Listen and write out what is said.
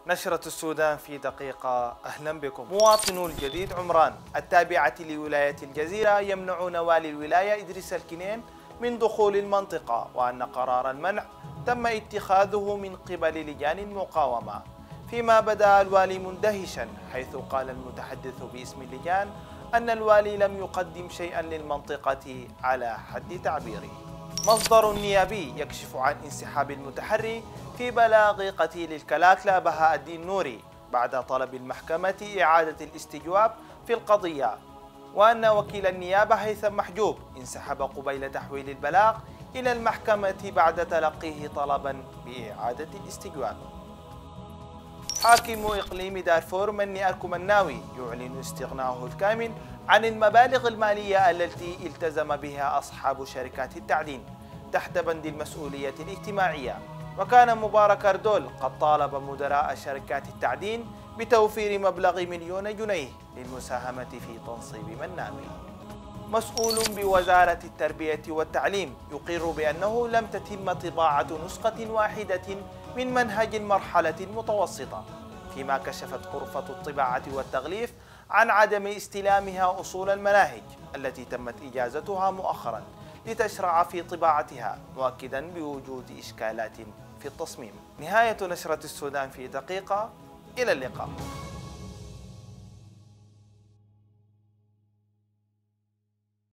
نشرة السودان في دقيقة. أهلا بكم. مواطنو الجديد عمران التابعة لولاية الجزيرة يمنعون والي الولاية إدريس الكنين من دخول المنطقة، وأن قرار المنع تم اتخاذه من قبل لجان المقاومة. فيما بدأ الوالي مندهشا، حيث قال المتحدث باسم اللجان أن الوالي لم يقدم شيئا للمنطقة على حد تعبيره. مصدر نيابي يكشف عن انسحاب المتحري في بلاغ قتيل الكلاكلا بهاء الدين نوري بعد طلب المحكمة إعادة الاستجواب في القضية، وأن وكيل النيابة هيثم محجوب انسحب قبيل تحويل البلاغ إلى المحكمة بعد تلقيه طلبا بإعادة الاستجواب. حاكم إقليم دارفور مني أركمناوي يعلن استغناؤه الكامل عن المبالغ المالية التي التزم بها أصحاب شركات التعدين تحت بند المسؤولية الاجتماعية. وكان مبارك أردول قد طالب مدراء شركات التعدين بتوفير مبلغ 1,000,000 جنيه للمساهمة في تنصيب مناوي. مسؤول بوزارة التربية والتعليم يقر بأنه لم تتم طباعة نسخة واحدة من منهج المرحلة المتوسطة، فيما كشفت غرفة الطباعة والتغليف عن عدم استلامها أصول المناهج التي تمت إجازتها مؤخرا لتشرع في طباعتها، مؤكدا بوجود إشكالات في التصميم. نهاية نشرة السودان في دقيقة، إلى اللقاء.